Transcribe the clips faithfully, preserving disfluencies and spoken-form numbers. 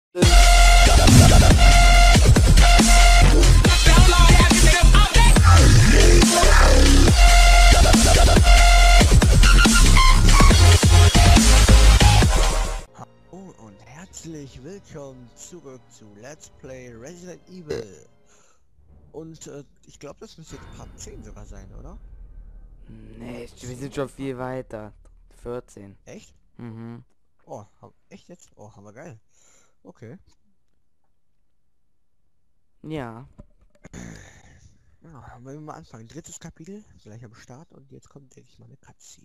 Hallo und herzlich willkommen zurück zu Let's Play Resident Evil. Und äh, ich glaube, das müsste jetzt Part zehn sogar sein, oder? Nee, wir sind schon viel weiter. vierzehn. Echt? Mhm. Oh, hab, echt jetzt? Oh, haben wir geil. Okay. Ja. Ja, wollen wir mal anfangen. Drittes Kapitel, gleich am Start, und jetzt kommt, denke ich mal, eine Cutscene.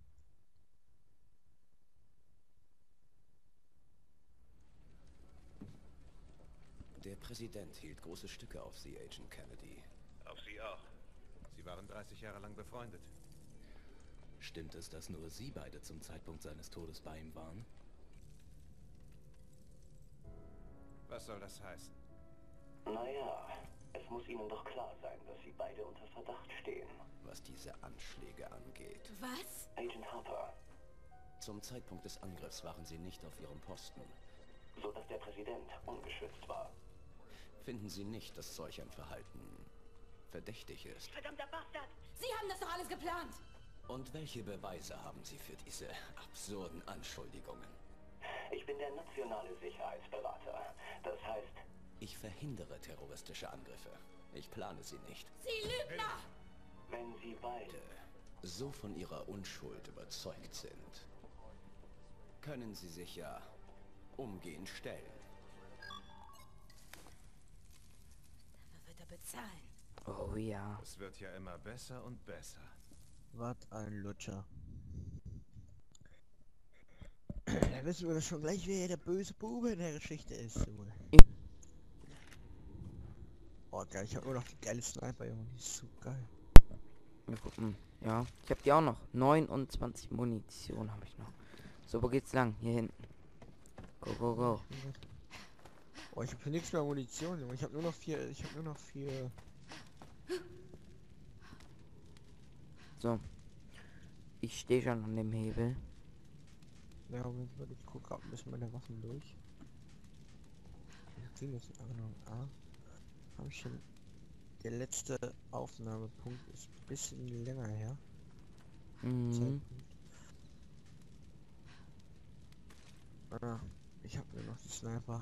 Der Präsident hielt große Stücke auf Sie, Agent Kennedy. Auf Sie auch. Sie waren dreißig Jahre lang befreundet. Stimmt es, dass nur Sie beide zum Zeitpunkt seines Todes bei ihm waren? Was soll das heißen? Naja, es muss Ihnen doch klar sein, dass Sie beide unter Verdacht stehen. Was diese Anschläge angeht. Was? Agent Harper, Zum Zeitpunkt des Angriffs waren Sie nicht auf Ihrem Posten. so dass der Präsident ungeschützt war. Finden Sie nicht, dass solch ein Verhalten verdächtig ist? Verdammter Bastard! Sie haben das doch alles geplant! Und welche Beweise haben Sie für diese absurden Anschuldigungen? Ich bin der nationale Sicherheitsberater. Das heißt, Ich verhindere terroristische Angriffe. Ich plane sie nicht. Sie Lügner! wenn Sie beide... So von Ihrer Unschuld überzeugt sind, können Sie sich ja umgehend stellen. Dafür wird er bezahlen. Oh ja. Es wird ja immer besser und besser. Was ein Lutscher. Da wissen wir doch schon gleich, wer der böse Bube in der Geschichte ist. Junge. Oh geil, ich habe nur noch die geile Sniper, Junge. Die ist so geil. Wir gucken. Ja. Ich habe die auch noch. neunundzwanzig Munition habe ich noch. So, wo geht's lang? Hier hinten. Go, go, go. Oh, ich habe für nichts mehr Munition, Junge. Ich habe nur noch vier. Ich habe nur noch vier. So. Ich stehe schon an dem Hebel. Ja, Moment, warte, ich gucke gerade ein bisschen meine Waffen durch. Die müssen Erinnerung A. Habe ich schon. Der letzte Aufnahmepunkt ist ein bisschen länger her. Mhm. Zeitpunkt. Ah, ich habe nur noch die Sniper.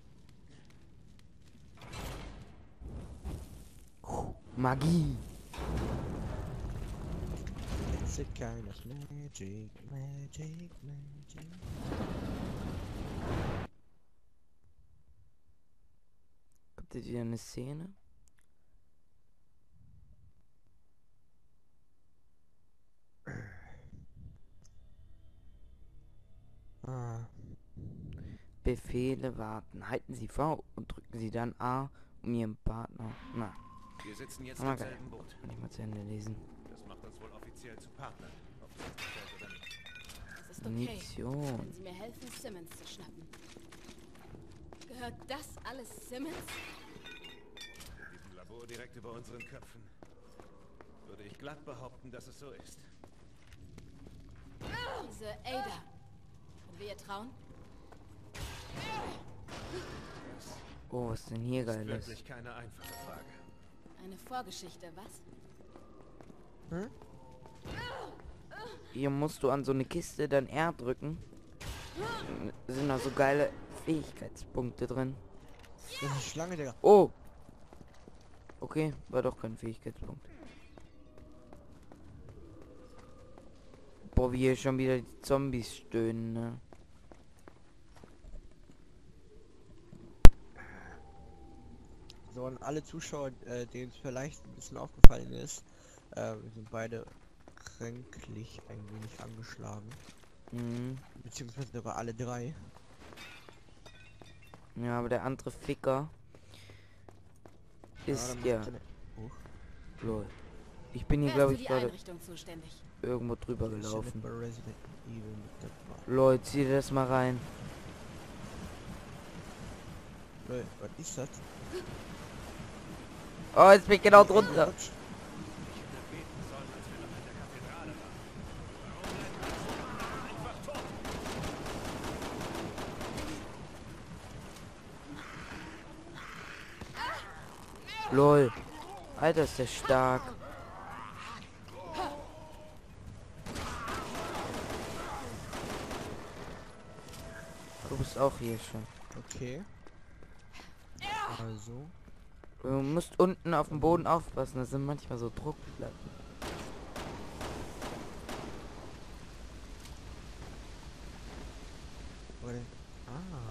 Magie. It's a kind of magic, magic, magic. Kommt jetzt wieder eine Szene? Ah, Befehle warten. Halten Sie V und drücken Sie dann A, um Ihren Partner. Na, Wir sitzen jetzt Ah, im geil. selben Boot. kann ich mal zu Ende lesen. Das macht uns wohl offiziell zu Partnern. Ob das gefällt oder nicht. Das ist okay. Munition. Wenn Sie mir helfen, Simmons zu schnappen. Gehört das alles Simmons? In diesem Labor direkt über unseren Köpfen würde ich glatt behaupten, dass es so ist. Diese Ada. Können wir ihr trauen? Oh, was ist denn hier Das ist geiles? wirklich keine einfache Frage. Eine Vorgeschichte, was? hm? Hier musst du an so eine Kiste dann R drücken. Da sind da so geile Fähigkeitspunkte drin. Das ist eine Schlange, Digga. Oh! Okay, war doch kein Fähigkeitspunkt. Boah, wie hier schon wieder die Zombies stöhnen, ne? So, an alle Zuschauer, äh, denen es vielleicht ein bisschen aufgefallen ist, äh, wir sind beide kränklich ein wenig angeschlagen. Mhm. Beziehungsweise sogar alle drei. Ja, aber der andere Ficker ist dann ja. macht seine- Huch. Lol. Ich bin hier, Wer glaube ist für ich, die gerade Einrichtung zuständig? irgendwo drüber Ist ja nicht gelaufen. bei Resident Evil mit dabei. Lol, zieh dir das mal rein. Lol, was ist das? Oh, jetzt bin ich genau drunter. Rutsch. Lol. Alter, ist der stark. Du bist auch hier schon. Okay. Also. Du musst unten auf dem Boden aufpassen, das sind manchmal so Druckplatten. Oder? Ah.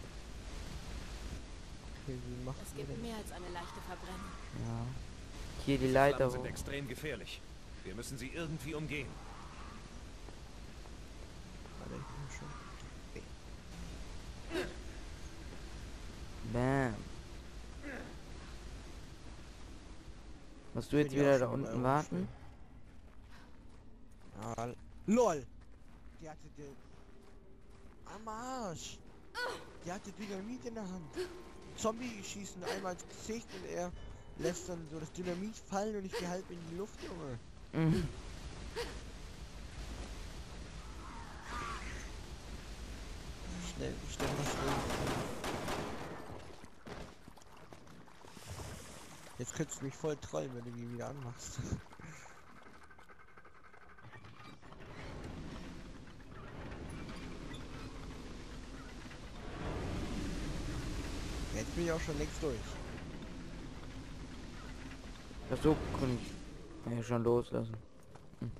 Okay, wie macht Es ihr gibt denn? mehr als eine leichte Verbrennung. Ja. Hier die Diese Leiter Flammen sind hoch. extrem gefährlich. Wir müssen sie irgendwie umgehen. Warte, ich bin schon. Bam. Musst du Ich jetzt bin ja wieder auch da schon bei unten warten? Ah, LOL! Die hatte den... Am Arsch! Die hatte Dynamit in der Hand. Zombie schießen einmal ins Gesicht und er lässt dann so das Dynamit fallen und ich gehe halb in die Luft, Junge. Mhm. Schnell, schnell was rein. Jetzt könntest du mich voll trollen, wenn du die wieder anmachst. Jetzt bin ich auch schon längst durch. Ach so, kann ich ja schon loslassen. Hm.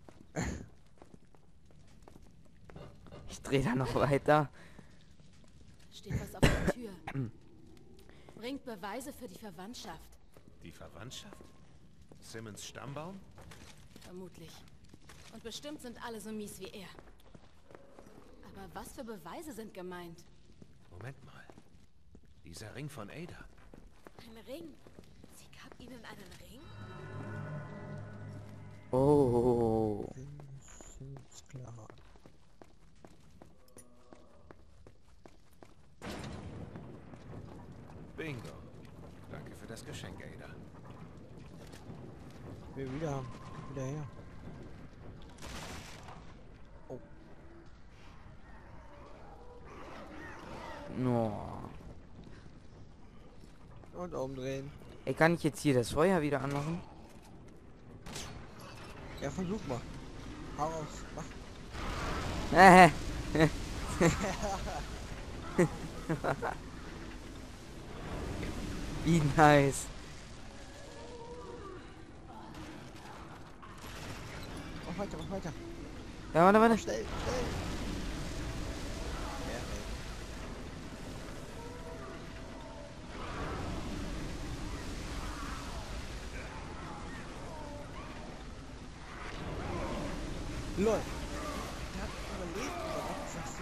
Ich drehe da noch weiter. Steht was auf der Tür. Bringt Beweise für die Verwandtschaft. Die Verwandtschaft? Simmons Stammbaum? Vermutlich. Und bestimmt sind alle so mies wie er. Aber was für Beweise sind gemeint? Moment mal. Dieser Ring von Ada. Ein Ring? Sie gab ihnen einen Ring? Oh. Ist klar. Bingo. Danke für das Geschenk, Ada. Wir wieder haben. Wieder her. Oh. No. Und umdrehen. Ey, kann ich jetzt hier das Feuer wieder anmachen? Ja, versuch mal. Hau raus. Mach. Äh. Wie nice. Mach weiter, mach weiter. Ja, warte, warte. Schnell, schnell. Ja, ey. LOL. Der hat überlebt, oder was sagst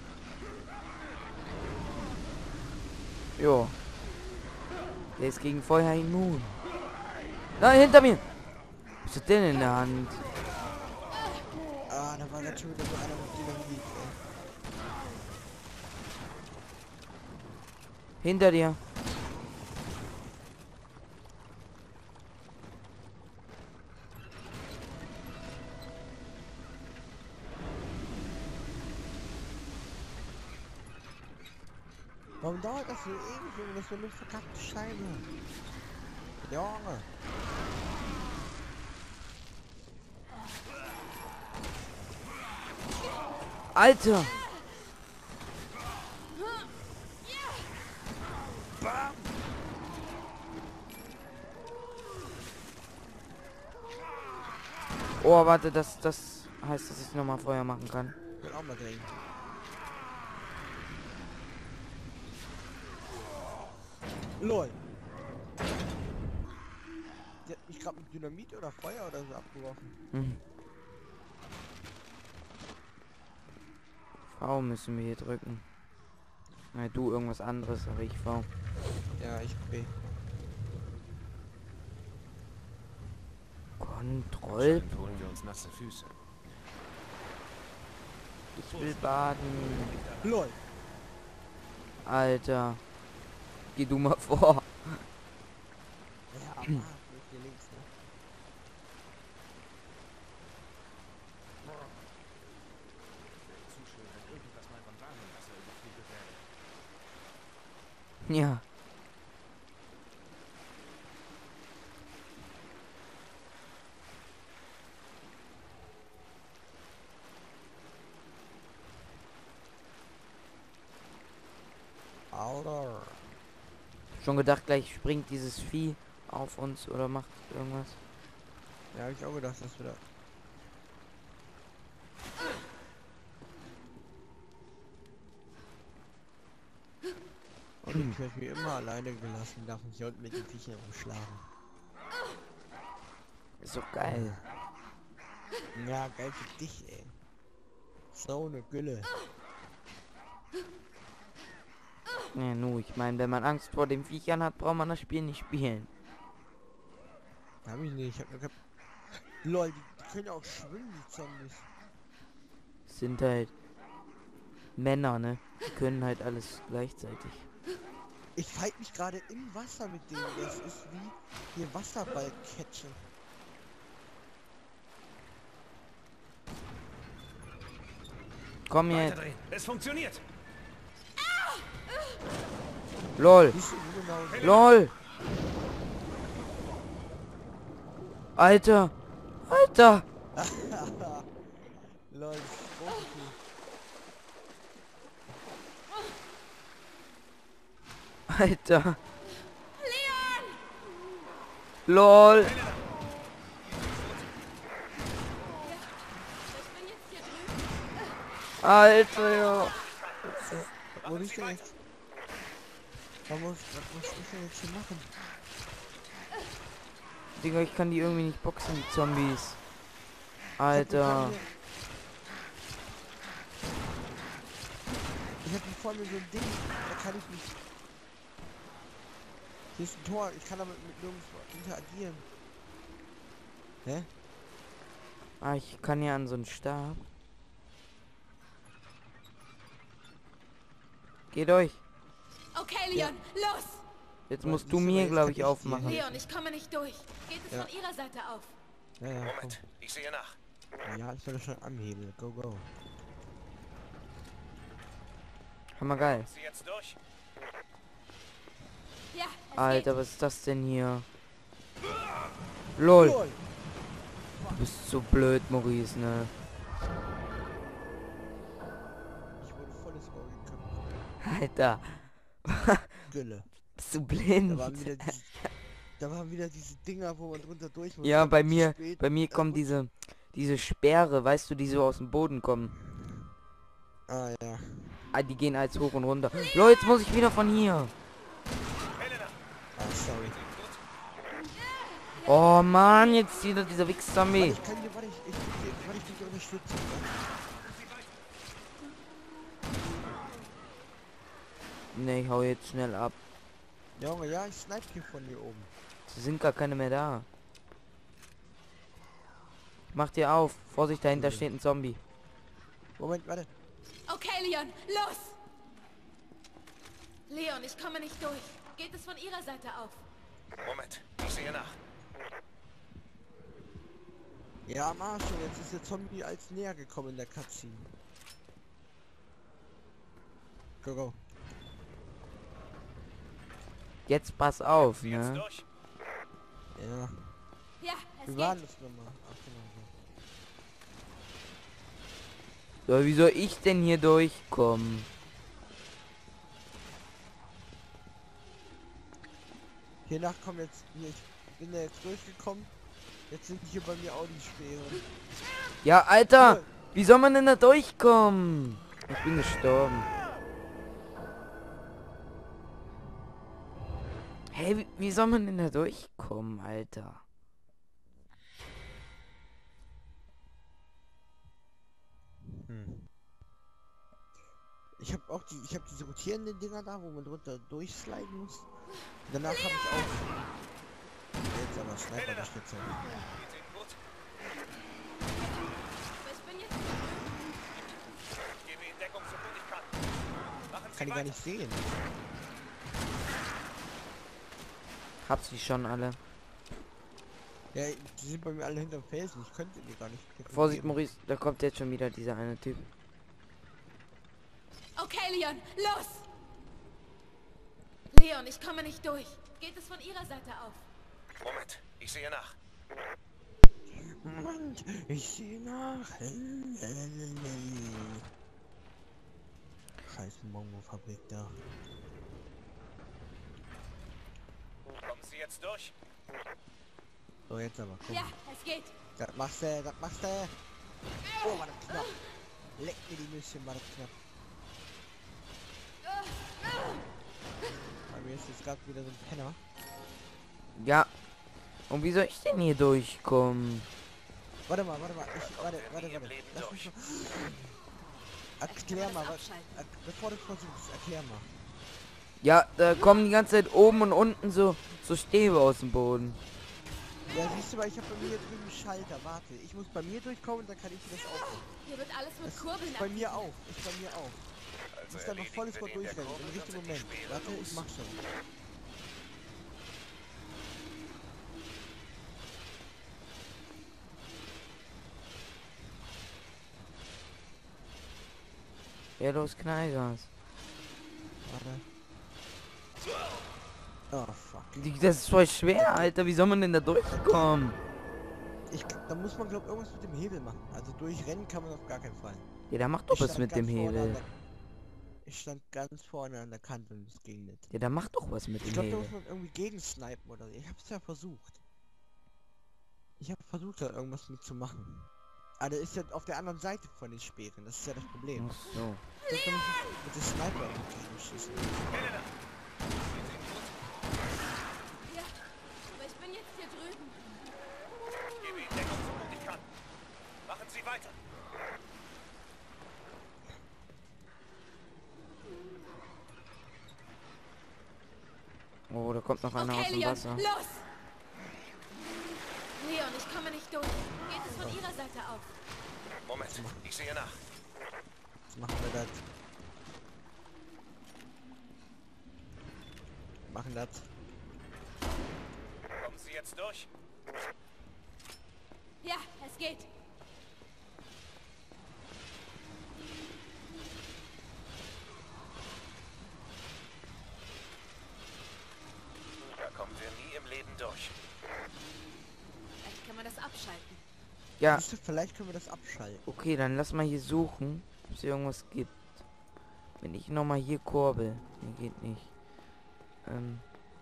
du? Jo. Der ist gegen Feuer immun. Nein, hinter mir. Was hat denn in der Hand? Ah, da war ganz schon wieder so einer mit Dynamit, ey. Hinter dir. Warum dauert das so ewig, Junge? Das ist so eine verkackte Scheibe. Junge. Alter. Bam! Oh, warte, das, das heißt, dass ich nochmal Feuer machen kann. Ich will auch mal drehen. LOL. Die hat mich gerade mit Dynamit oder Feuer oder so abgeworfen. Hm. V müssen wir hier drücken. Na, du irgendwas anderes, aber ich V. Ja, ich B. Kontroll. Anscheinend holen wir uns nasse Füße. Ich will baden. LOL. Alter. Geh du mal vor. Ja, aber hier links, ne? Zu schön, wenn irgendwas mal von Warenwasser überflutet werde. Ja. Alter. Schon gedacht, gleich springt dieses Vieh auf uns oder macht irgendwas. Ja, hab ich auch gedacht, dass wir da... Und ich werde mir immer alleine gelassen, darf mich hier unten mit den Viechern umschlagen. Ist doch geil. Ja, geil für dich, ey. So eine Gülle. Ja, nu, ich meine, wenn man Angst vor den Viechern hat, braucht man das Spiel nicht spielen. Hab ich nicht, ich hab nur gehabt. Lol, die, die können ja auch schwimmen, die Zombies. Das sind halt Männer, ne? Die können halt alles gleichzeitig. Ich fight mich gerade im Wasser mit denen. Das ist wie hier Wasserball-Catchen. Komm jetzt. Weiterdrehen. Es funktioniert. LOL. Siehst du, wo genau so? LOL. Alter. Alter. Lol, das ist Profi. Alter. LOL. Ich bin jetzt hier drüben. Alter, ja. Wo bist du jetzt? Was muss, was muss ich denn jetzt hier machen? Digga, ich kann die irgendwie nicht boxen, die Zombies. Ich hab Alter. hier- Ich hab hier vor mir so ein Ding, da kann ich nicht. Hier ist ein Tor, ich kann damit mit nirgendwo interagieren. Hä? Ah, ich kann ja an so einen Stab. Geh durch. Okay, Leon, los! Jetzt Aber musst siehst du du, mir, jetzt glaube kann ich, ich aufmachen. dir Leon, ich komme nicht durch. Geht es Ja. von ihrer Seite auf? Ja, ja, komm. Moment, ich sehe nach. Ja, ich werde schon anhebeln. Go, go. Hammer geil. Sie jetzt durch? Ja, es Alter, was ist das denn hier? LOL. Lol. Du bist so blöd, Maurice, ne? Ich wurde volles Ohr geköpft. Alter. Gülle. Bist du Da blind? waren wieder diese, da waren wieder diese Dinger, wo man drunter durch muss. Ja, Dann bei zu mir, spät. bei mir Äh, kommen gut. diese, diese Speere, weißt du, die so aus dem Boden kommen. Ah, ja. Ah, die gehen als hoch und runter. Leute, jetzt muss ich wieder von hier. Helena, Ah, sorry. Oh Mann, jetzt wieder dieser Wichs-Zombie. Warte, ich kann dir, warte, ich, ich, ich, warte, ich bin dir unterstützen. Ne, ich hau jetzt schnell ab. Junge, ja, ich snipe hier von hier oben. Es sind gar keine mehr da. Mach dir auf. Vorsicht, dahinter Okay. steht ein Zombie. Moment, warte. Okay, Leon, los! Leon, ich komme nicht durch. Geht es von ihrer Seite auf? Moment, ich sehe nach. Ja, am Arsch, und jetzt ist der Zombie als näher gekommen in der Cutscene. Go, go. Jetzt pass auf, Sie jetzt ne? durch? Ja. Ja, es Wie war geht. das nochmal? Ach, genau So, wie soll ich denn hier durchkommen? so. Hiernach kommen jetzt, hier, ich bin da jetzt durchgekommen. Jetzt sind hier bei mir auch die Speere. Ja, Alter! Wie soll man denn da durchkommen? Ich bin gestorben. Hey, wie, wie soll man denn da durchkommen, Alter? Hm. Ich habe auch die, ich habe diese rotierenden Dinger da, wo man drunter durchsliden muss. Danach habe ich auch. Jetzt aber Sniper Spitze. Geht's Ihnen gut? Ich bin jetzt... Ich gebe Ihnen Deckung, so gut ich kann. Machen Sie Kann ich gar weiter. nicht sehen. Hab sie schon alle. Ja, die sind bei mir alle hinterm Felsen. Ich könnte die gar nicht. Vorsicht, Maurice, da kommt jetzt schon wieder dieser eine Typ. Okay, Leon, los! Leon, ich komme nicht durch. Geht es von ihrer Seite auf? Moment, ich sehe nach. Moment, ich sehe nach. Scheiß Mongo-Fabrik da. jetzt durch? So, jetzt aber, komm. Ja, es geht. Das machst du, das machst du. Oh, war das knapp. Leck mir die Nüsschen, war das knapp. Bei mir ist jetzt gerade wieder so ein Penner. Ja. Und wie soll ich denn hier durchkommen? Warte mal, warte mal, ich, warte, warte, warte. Lass mich mal. Erklär mal, was, er, bevor du versuchst, erklär mal. Ja, da kommen die ganze Zeit oben und unten so, so Stäbe aus dem Boden. Ja, siehst du mal, ich habe bei mir drüben einen Schalter, warte. Ich muss bei mir durchkommen und dann kann ich dir das aufmachen. Hier wird alles mit Das Kurbeln ist bei mir aktiviert. auch, ist bei mir auch. Ich Also muss da noch erledigen volles wir Mal den der durchrennen, Kurbel, im richtigen dann sind die Moment. Speere Warte, los. ich mach schon. Ja, los, Knallgas. Warte. Oh, fuck. Die- Das ist voll schwer, Alter. Wie soll man denn da durchkommen? Ich, da muss man, glaube ich, irgendwas mit dem Hebel machen. Also durchrennen kann man auf gar keinen Fall. Ja, da macht doch Ich was stand mit dem ganz vorne an Hebel. der- Ich stand ganz vorne an der Kante und es ging nicht. Ja, da macht doch was mit Ich dem glaube, da Hebel. muss man irgendwie gegensnipen oder so. Ich hab's ja versucht. Ich habe versucht, da irgendwas mitzumachen. Aber der ist ja auf der anderen Seite von den Speeren. Das ist ja das Problem. Ach so. Ich glaub, da muss ich mit dem Sniper irgendwie schießen. Ja, aber ich bin jetzt hier drüben. Ich gebe Ihnen Deckung, so gut ich kann. Machen Sie weiter. Oh, da kommt noch einer aus Okay, dem Leon, Wasser. los! Leon, ich komme nicht durch. Geht es von Ihrer Seite auf? Moment, ich sehe nach. Jetzt machen wir das. Machen das. Kommen Sie jetzt durch? Ja, es geht. Da kommen wir nie im Leben durch. Vielleicht kann man das abschalten. Ja, Siehst du, vielleicht können wir das abschalten. okay, dann lass mal hier suchen, ob es hier irgendwas gibt. Wenn ich nochmal hier kurbel. Nee, geht nicht. Ähm,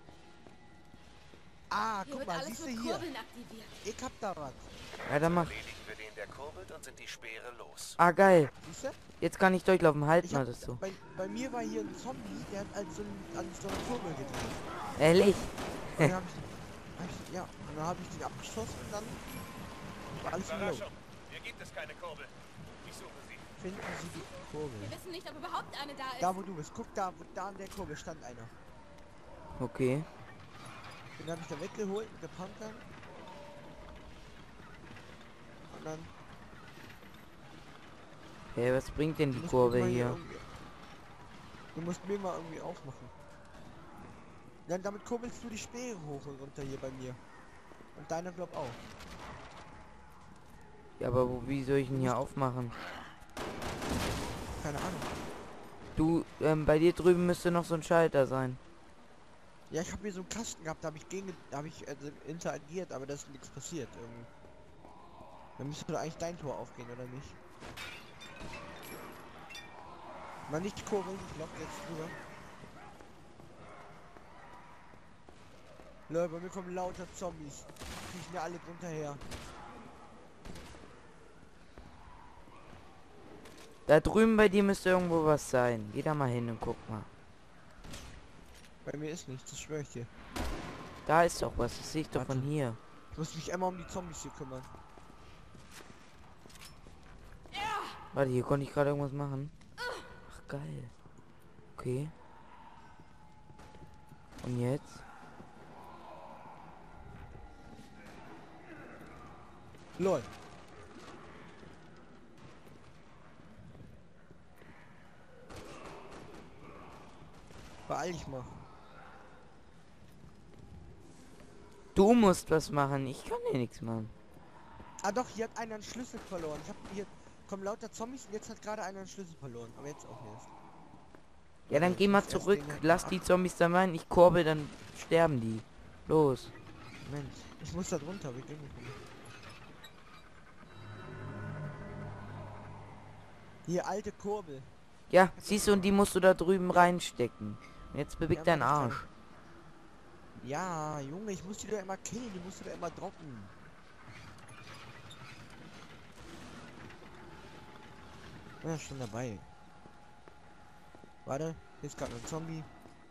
Ah, Hier guck wird mal, alles siehst du mit hier? Kurbeln aktiviert. Ich hab da was. ja, dann mach. Erledigen wir den, der kurbelt, und sind die Speere los. Ah, geil. Siehst du? Jetzt kann ich durchlaufen. Halt Ich mal hab, das so. bei, bei mir war hier ein Zombie, der hat als so ein, an so einer Kurbel gedreht. Ehrlich? Und dann hab ich, hab ich, ja, und dann habe ich den abgeschossen und dann war alles wieder los. Überraschung. Hier gibt es keine Kurbel. Ich suche sie. Finden Sie die Wir Kurbel. wissen nicht, ob überhaupt eine da ist. Da wo du bist, guck da, wo, da an der Kurbel stand einer. Okay. Den habe ich da weggeholt mit der Pumpgun. Und dann... Hey, was bringt denn die musst Kurve mir mal hier? irgendwie- Du musst mir mal irgendwie aufmachen. Dann damit kurbelst du die Speere hoch und runter hier bei mir. Und deiner glaub auch. Ja, aber wo, wie soll ich ihn hier aufmachen? Keine Ahnung. Du, ähm, bei dir drüben müsste noch so ein Schalter sein. Ja, ich habe hier so einen Kasten gehabt, da habe ich gegen, da habe ich also interagiert, aber da ist nichts passiert. Irgendwie. Dann müsste doch eigentlich dein Tor aufgehen, oder nicht? Mal nicht die Kurve, ich lock jetzt drüber. Leute, bei mir kommen lauter Zombies. Die kriechen ja alle drunter her. Da drüben bei dir müsste irgendwo was sein. Geh da mal hin und guck mal. Bei mir ist nichts, das schwöre ich dir. Da ist doch was. Das sehe ich doch Warte. von hier. Ich muss mich einmal um die Zombies hier kümmern. Warte, hier konnte ich gerade irgendwas machen. Ach, geil. Okay. Und jetzt? Lol. Beeil dich mal. Du musst was machen. Ich kann hier nichts machen. Ah doch, hier hat einer einen Schlüssel verloren. Ich hab hier kommen lauter Zombies und jetzt hat gerade einer einen Schlüssel verloren. Aber jetzt auch erst. Ja, dann ich geh mal muss erst zurück. den halt Lass ab- die Zombies da rein. Ich kurbel, dann sterben die. Los. Moment, ich muss da drunter, wie ging das? Hier, alte Kurbel. Ja, siehst du, und die musst du da drüben reinstecken. Und jetzt beweg Ja, deinen mach ich Arsch. Ja, Junge, ich muss die doch immer killen, die musst du doch immer droppen. Ja, schon dabei. Warte, hier ist gerade ein Zombie.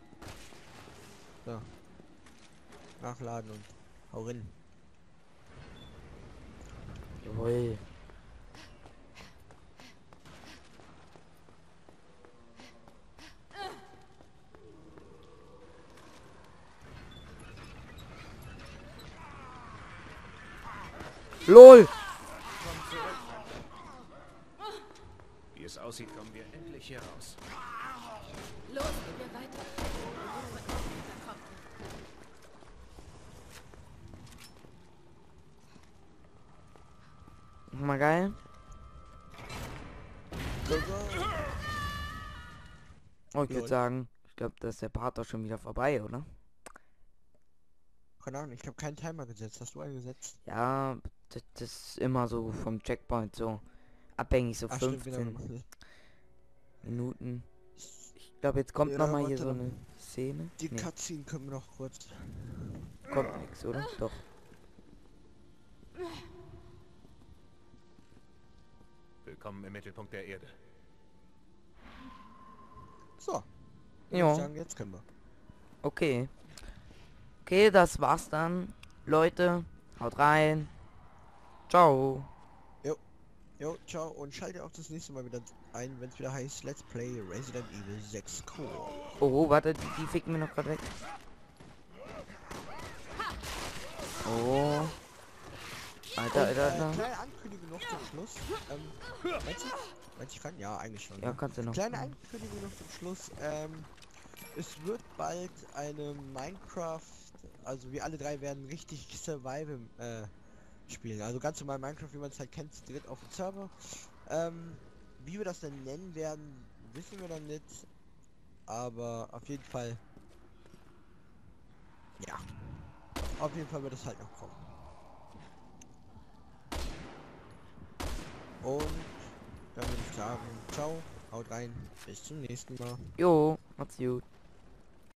So. Nachladen und hau rein. Jawohl. LOL! Wie es aussieht, kommen wir endlich hier raus. Los, gehen wir weiter. Wir müssen mit dem hinterkommen. Mal geil. Go, go. Oh, ich würde Lol. sagen, ich glaube, da ist der Part doch schon wieder vorbei, oder? Keine Ahnung, ich habe keinen Timer gesetzt. Hast du einen gesetzt? Ja, das, das ist immer so vom Checkpoint so abhängig, so Ach, stimmt, genau. fünfzehn Minuten. Ich glaube, jetzt kommt Ja, noch mal hier warte so noch. eine Szene. Die Nee, Cutscene können wir noch kurz. kommt nichts, oder? Doch. Willkommen im Mittelpunkt der Erde. So. Dann würd Ja. ich sagen, jetzt können wir. Okay. Okay, das war's dann. Leute, haut rein. Ciao. Jo, ciao und schalte auch das nächste Mal wieder ein, wenn es wieder heißt Let's Play Resident Evil sechs Core. Oh, warte, die, die ficken mir noch gerade weg. Oh. Alter, Alter, Äh, Alter. kleine Ankündigung noch zum Schluss. Ähm, meinst du? Meinst du, ich kann? Ja, eigentlich schon. Ja, ne? kannst du noch. Kleine Ankündigung noch zum Schluss. Ähm, es wird bald eine Minecraft, also wir alle drei werden richtig Survival äh, spielen. Also ganz normal Minecraft, wie man es halt kennt, zu dritt auf dem Server. Ähm, wie wir das denn nennen werden, wissen wir dann nicht. Aber auf jeden Fall. Ja. Auf jeden Fall wird es halt noch kommen. Und dann würde ich sagen, ciao, haut rein, bis zum nächsten Mal. Jo, macht's gut.